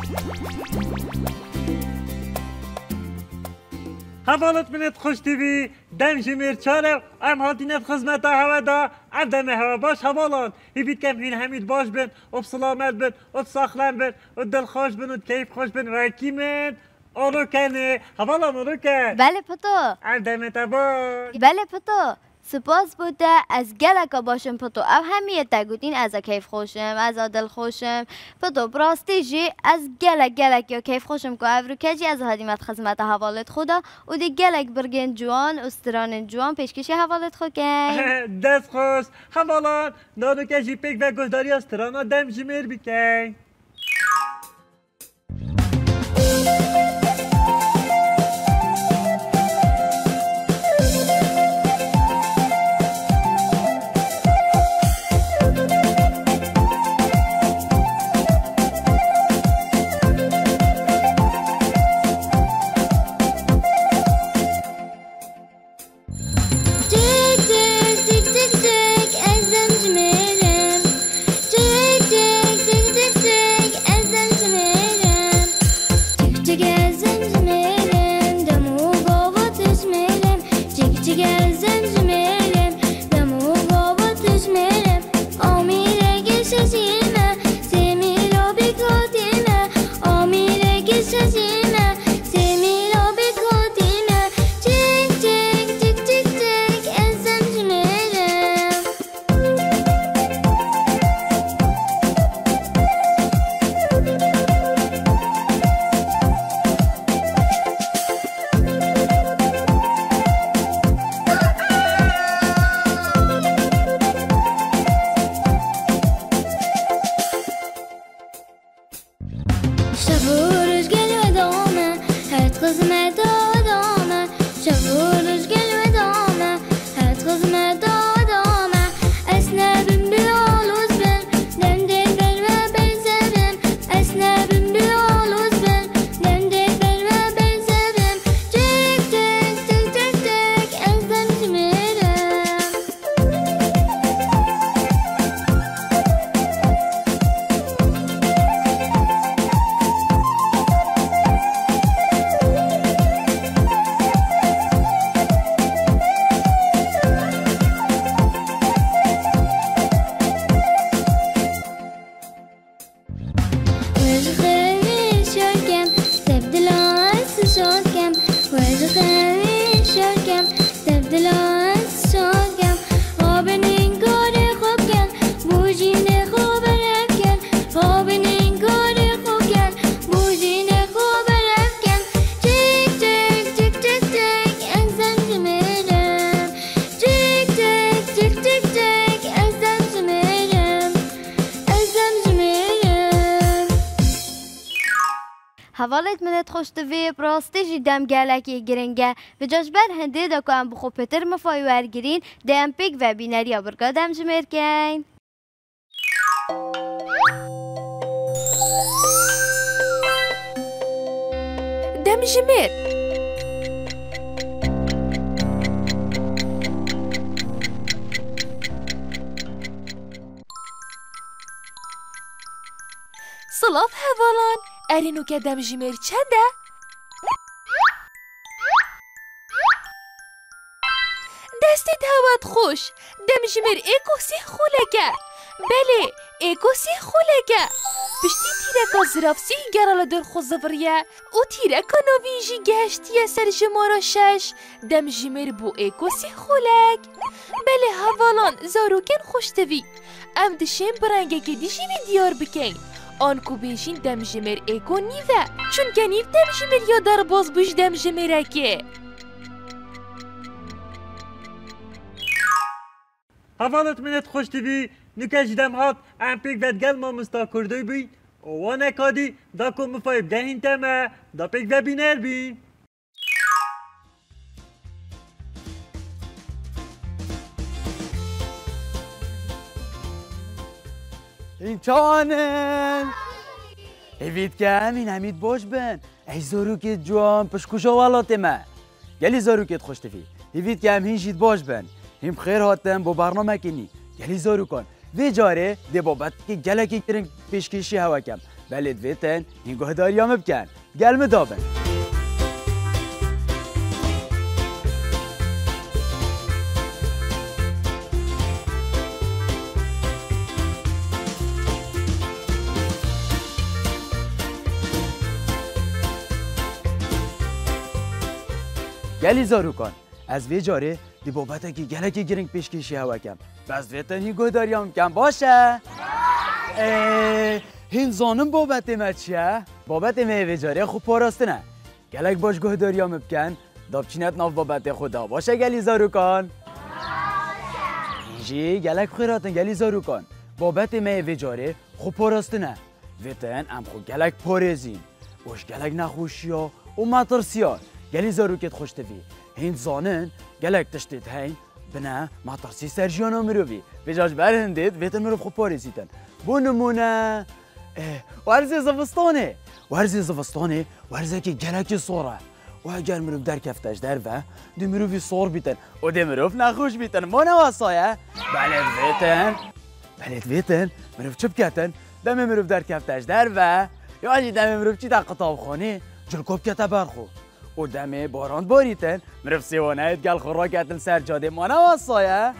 حوالت منت خوش تیوی دم جمیر چاره ام هاتینت خدمت هوا دا ام دم هوا باش حوالان هیوید کم هین همید باش بن و بسلامت بن و ساخلن بن و دل خوش بن و کیف خوش بن و کیمن آرو کنه حوالان آرو کن بله پتو ام دمت باش بله پتو سپاس بوده از گلکا باشم پتو او همیت تگودین از کیف خوشم از دل خوشم پتو براستی جی از گلک یا کیف خوشم که او رو کجی از هدیمت خدمت حوالت خودا و دی گلک برگن جوان استران جوان پیشکشی حوالت خود کن دست خوش حوالان نانو کجی پیک و گهداری استرانا دم جمیر بکن حوالت منت خوش دوی براستی جی دم گلکی گرنگه و جاش بر هنده دا که ام بخو پتر مفای ورگرین دم پیک و بینری برگا دم جمیر کن دم جمیر سلاف حوالان ارینو که دم جمیر چنده؟ دستت هوات خوش دم جمیر ایکوسی خولکه بله ایکوسی خولکه پشتی تیرکا زرافسی گرالا در خوزوریه او تیرکا نویجی گشتیه سر جمارا 6 دم جمیر بو ایکوسی خولک بله حوالان زاروکن خوشتوی ام دشیم برنگه که دیشیوی دیار بکن آن کو بیشین دم جمیر ایکو نیوه چون کنیو دم جمیر یا در باز بوش دم جمیره که حوالت منت خوش تیوی نکش دم هات ام پیک ود گل ما مستا کردوی بی و نکادی دا کن مفایب دهین تمه دا پیک و بینر بی این چانن هیوید که همین همید باش بن ای زاروکت جوان پشکوشا والات ما گلی زاروکت خوش تفی هیوید که همین جید باش بن هم خیر هاتم با برنامه کنی گلی زاروکان وی جاره دی بابت که گلکی کرن پیشکشی هوا کم بله دویتن این گهداریام بکن گلم دابن گلی زاروکان از وی جاره دی بابت که گلکی گرنگ پیش کشی هوا کم بس دویتن این گهداریام کم باشه هین زانم بابت ما چیه؟ بابت ما ویجاره خوب پاراسته نه گلک باش گهداریام بکن دابچینت ناف بابت خدا باشه گلی زاروکان اینجی گلک خیراتن گلی زاروکان بابت ما ویجاره خوب پاراسته نه ویتن ام خو گلک پارزین باش گلک نخوشی ها و مطرسی ها گلی زاروکت خوش تفی هین زانن گلک تشتید هین بنا مطرسی سرجیانا مروی ویجاج برهندید ویتن مروف خوب پارزیتن بو نمونه ورزی زفستانه ورزی که گلکی صوره و اگر مروف در کفتش در و دی مروفی صور بیتن و دی مروف نخوش بیتن ما نواسایه بلد ویتن مروف چپ کتن دم مروف در کفتش در و یا دم مروف چی در قطاب خانه جلکوب کته برخو و دم باران باریتن مروف سیوانه گل خورا کتن سر جاده ما نواسایه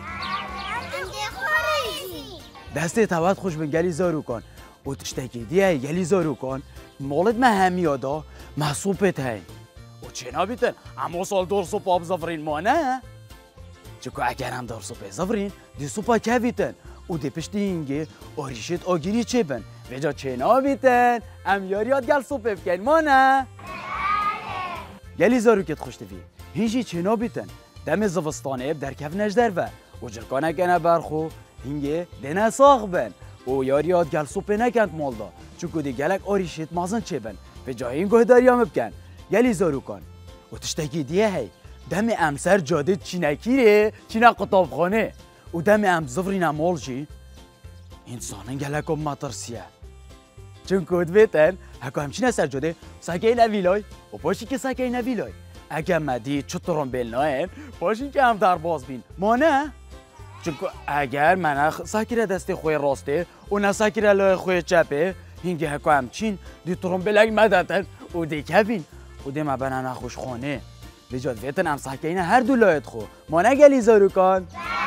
دسته توت خوش بن گلی زاروکان و تشتکی دیه گلی زاروکان مالت ما همیادا محصوبت هی و چنا بیتن اما سال دور سوپ آب زفرین ما نه چکو اگر هم دور سوپ زفرین دی سوپا که بیتن و دی پشتی اینگه آریشت آگیری چه بن ویجا چنا بیتن ام یاریات گل سوپ بکن ما نه گلی زاروکت خوش تفی هیچی چنا بیتن دم زفستانه در کف نجدر و جرکانه کنه برخو هنگه دنه ساخ بن و یاریات گل سوپه نکند مالدا چونکو دی گلک آریشت مازن چه بن به جای این گهداریام بکن گلی زاروکان و تشتکی دیه هی دم امسر جاده چینکیره چینا قطابخانه و دم ام زفرین مال جی انسانن گلک مطرسیه چونکو دویتن هکو همچین سر جاده ساکین ویلای و پاشی که ساکین ویلای اگه مدی چطورم بلناین پاشی که هم در باز بین ما نه چونکو اگر من ساکیره دست خوی راسته و نه ساکیره لای خوی چپه هینگه هکو همچین دی ترومبلک مدتن و دی کبین و دی مبنه نخوش خانه بجاد ویتن هم ساکینه هر دو لایت خو ما نه گلی زاروکان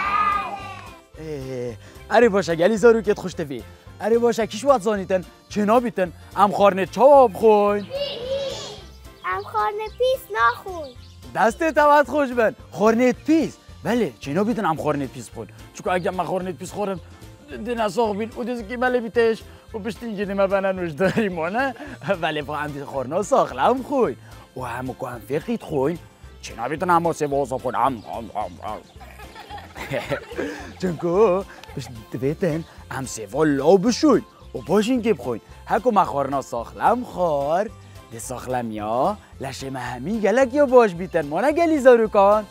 اره باشه گلی زاروکت خوش تفی اره باشه کش وقت زانیتن چنا بیتن ام خارنه چاواب خوین ام خارنه پیس نخون دسته توت خوش بن خارنه پیس بله چینا بیتن هم خورنت پیس خورد چون اگه من خورنت پیس خورم دینا ساق بین و دیزی که بله بیتش و پشتین جدی ما بنا نوش داریم نه ولی با هم دی خورنا ساخلم خوی و همو که هم فقید خوی چینا بیتن هم سوا صاف کن هم چونکو بیتن هم سوا لا بشوی و باشین که بخوین هکو ما خورنا ساخلم خور دی ساخلم یا لشه مهمی گلک یا باش بیتن ما نگلی زاروکان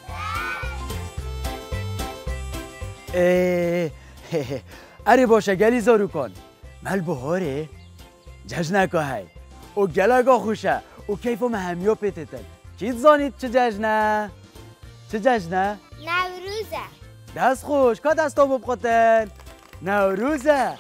اره باشه گلی زاروکان مل بهاره جشنه که های و گلگا خوشه و کیف و مهمیا پیتتن چیت زانید چه جشنه؟ چه جشنه؟ نوروزه دست خوش که دستا ببخوتن؟ نوروزه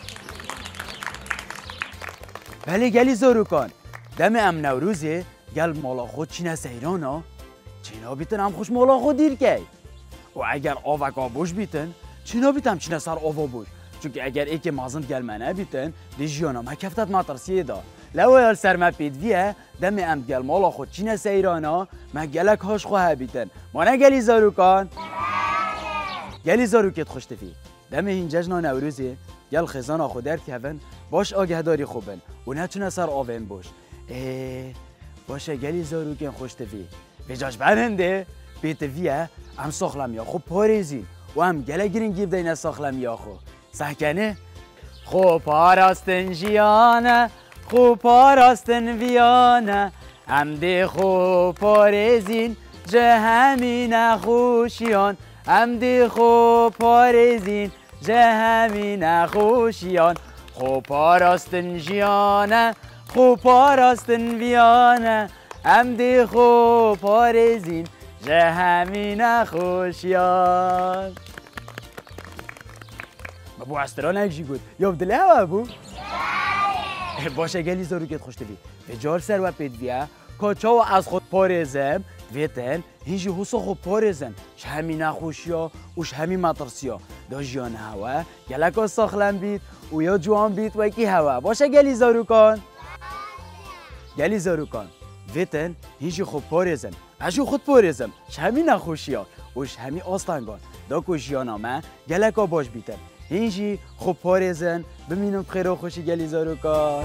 بله گلی زاروکان دم ام نوروزه گل مالا خود چینه سیرانا چینا بیتن هم خوش مالا خود دیر که و اگر آوکا بوش بیتن چینا بیتم چینه سر آوا بوش چونکه اگر ای که مازند گل منه بیتن دی جیانا ما کفتت مطرسیه دا لو یال سر ما پیدویه دم ام گل مالا خود چینه سیرانا ما گلک هاش خواه بیتن ما نه گلی زاروکان گلی زاروکت خوش تفی دم این جشن نوروزی گل خزان خود در کهون باش آگهداری خوبن و نه چونه سر آوین بوش باشه گلی زاروکن خوش تفی ویجاش برنده بیتویه هم ساخلم خوب پاریزی و هم گله گرین گیب دینه ساخلم یا خو سحکنه خوب پاراستن جیانه خوب پاراستن ویانه هم دی خوب پاریزین جه همین خوشیان هم دی خوب پاریزین جه همین خوشیان خوب پاراستن جیانه خوب پاراستن ویانه هم دی خوب پاریزین جه همین خوشیان بابو استرا نکشی گود یا بدله ها بابو باشه گلی زاروکت خوش تبی و جار سر و پیدویا کاچاو از خود پارزم ویتن هیچی حسو خود پارزن ش همی نخوشیا وش همی مطرسیا دا جیان هوا گلکا ساخلم بید و یا جوان بید و کی هوا باشه گلی زاروکان گلی زاروکان ویتن هیچی خود پارزن اشو خود پارزم ش همی نخوشیا وش همی آستانگان دا کو جیانامه گلکا باش بیتن هیچی خود پارزن بمینم بخیر و خوشی گلی زاروکان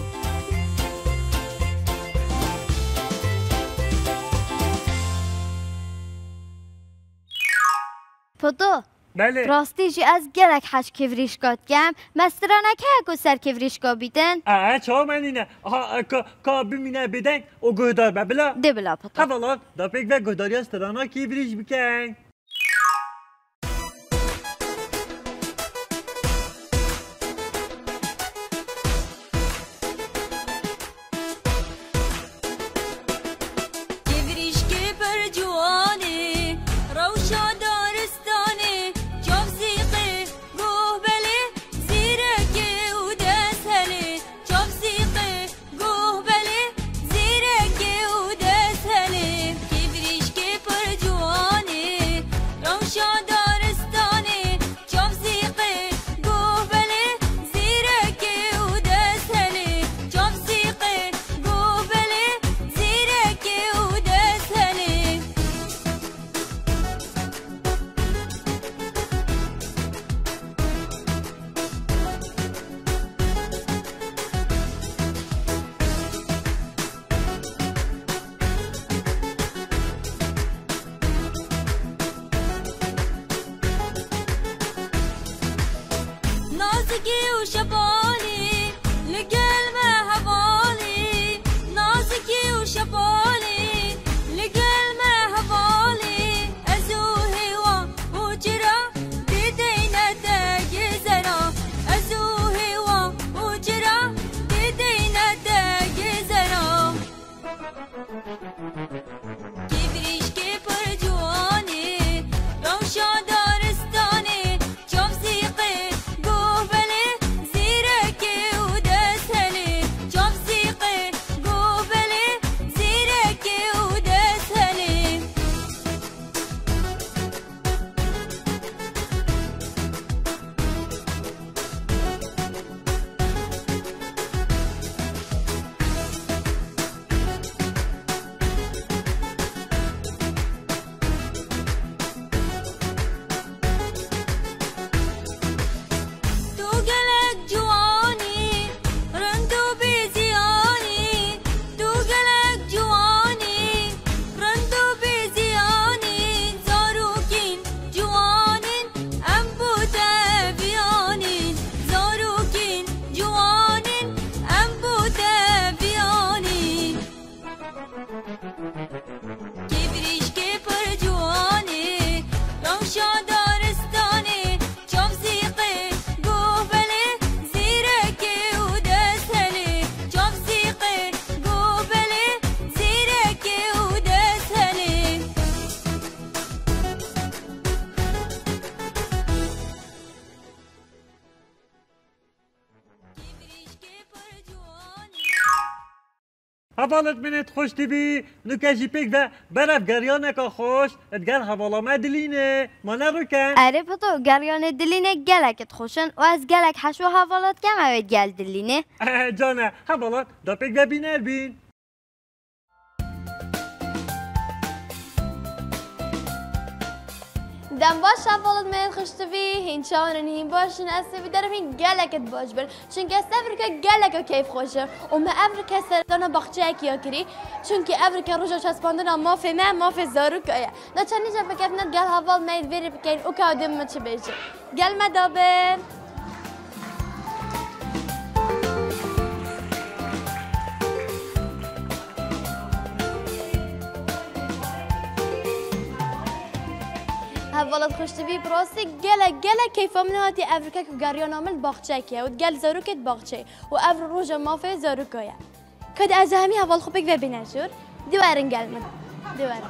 پتو بله راستیجی از گلک حش کفریشکات گم مسترانکه اگو سر کفریشکا بیدن چه منینه آها کا بمینه بدن او گهدار ببلا ده بلا پتو حوالا دا پیک و گهداری استرانا کی بریش بکن حوالت منت خوش تبی نکشی پیک و برف گریانه که خوش ادگر حوالا مدلینه ما نروکن اره پتو گریان دلینه گلکت خوشن و از گلک حشو حوالات گم اوید گل دلینه جانه حوالات دا پیک و بینر بین دم باش حوالت من خوشتوی هینچان هین باشن استوی درم هین گلکت باش بر چون که افریقا گلکا کیف خوشه و ما افریقا سردانا باخچه کیا کری چون که افریقا روزا چسباندنا مافی من مافی زارو کیا نه چنین جا فکر نت گل حوال مید وری بکن او کادم ما چه بیشه گل مدابن حوالات خوشتوی براستی گله کیفا من هاتی افریقا که گریان عمل باغچه که و گل زاروکت باغچه و افر روز مافه زاروکایا کد از همی حوال خوبک و بینشور دیوارن گل من دیوارن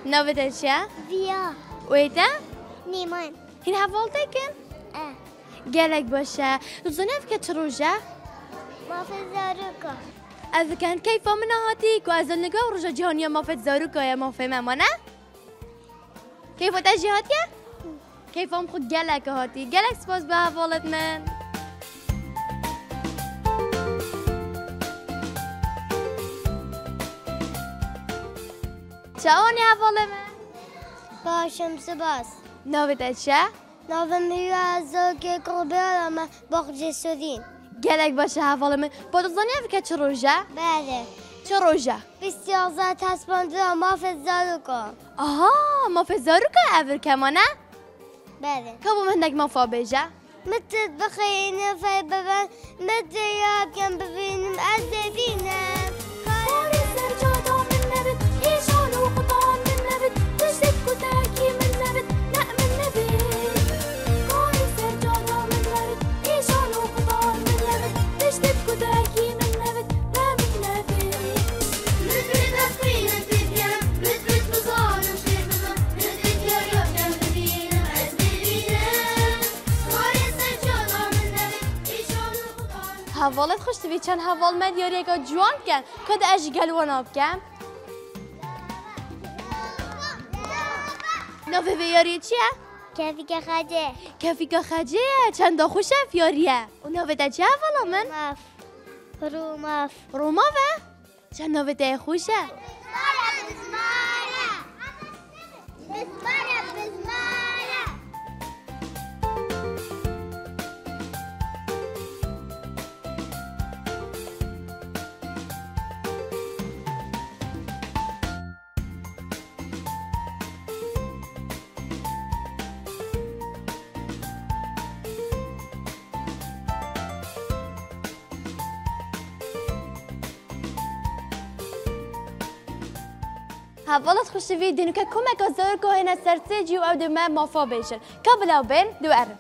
نوبت چیه؟ ویا ویتا؟ نیمان این حوال تکن؟ گلک باشه روزانه که چه روژه؟ مافز زاروکا از کن کیف من هاتی که از نگاه روژه جهانی مافت زاروکا یا مافه ممانه؟ کیف تا جهاتیه؟ کیف هم خود گلک هاتی گلک سپاس به حوالت من چاوانی حوال من؟ باشم سباس نوبت چه؟ ناوم هیو از که قربه آدم باقجه سودین گلک باشه حوال من با دوزانی که چه روژه؟ بله چه روژه؟ 12 تصپانده مافز زاروکا آها مافه زاروکا اول کمانه؟ بله که با من نک مافا بیجه؟ متت بخیر فای ببن متت یاب کم ببینم از ببینم کاری سرجادا من نبت ایشان و قطعان من نبت تجدد کتاکی من نبت لا من نبت کاری سرجادا من نبت ایشان و قطعان من نبت تجدد کتاکی من نبت لا من نبت متت أخوي متت يا متت بصار وشيء بصار متت يا يوم كم ببينم از ببینم کاری سرجادا من نبت ایشان و قطعان حوالت خوش توی چند حوال من یاری که جوان کن کد اجی گلوان آب کن نوه به یاری چیه؟ کفی که خجه کفی که خجه چند دا خوشه فیاریه و نوه دا چه حوالا من؟ ماف رو ماف روما و؟ چند نوه دا خوشه؟ حوالت خوش توی دینو که کمک از زور که هنه سرسه جیو او دو من مافا بیشن که بلاو بین دو ارم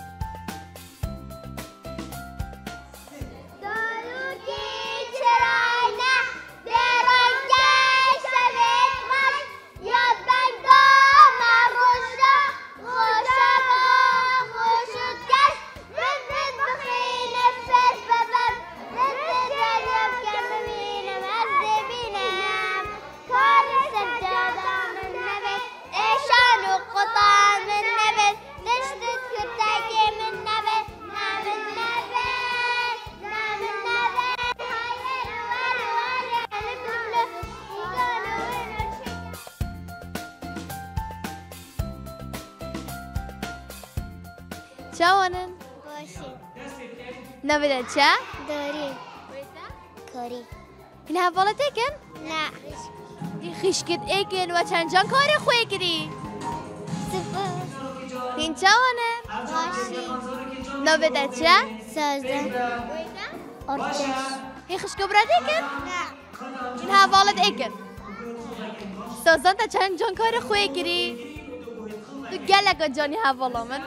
چاوانن؟ باشیم نبیده چه؟ داریم کاری این حوالت ایکن؟ نه این خیشکت ایکن و چند جان کاری خوی کری؟ سپاس این چاوانن؟ باشیم نبیده چه؟ سازن ارتش این خشکو برد ایکن؟ نه این حوالت ایکن سازان تا چند جان کاری خوی کری؟ تو گلک جانی حوالا من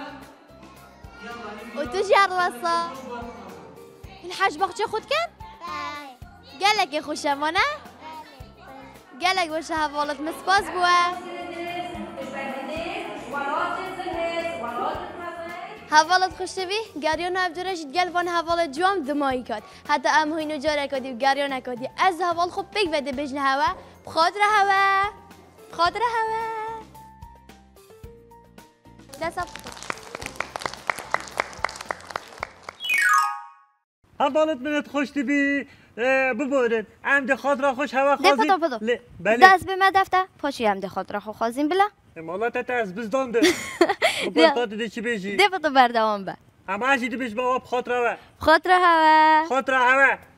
و تو جر رسا این حج باقچه خود کن؟ گلک خوشه ما نه؟ گلک باشه حوالت مسپاس بوه حوالت خوش بی گریان افجارش گل وان حوالت جوام دمایی کد حتی ام هینو جاره کدی و گریان نکدی از حوال خوب بگ بده بجن هوا بخاطر هوا بخاطر هوا دست حوالت منت خوش تبی ببورن عمد خاطر خوش هوا ده خازی پدو بله دست به من دفته پاشی هم ده خود را خو خوازیم بلا مالات تا از بزدان ده بپرتات ده چی بیشی ده پدو بردوام به اما هشی ده بیش با آب خاطر هوا خاطر هوا خاطر هوا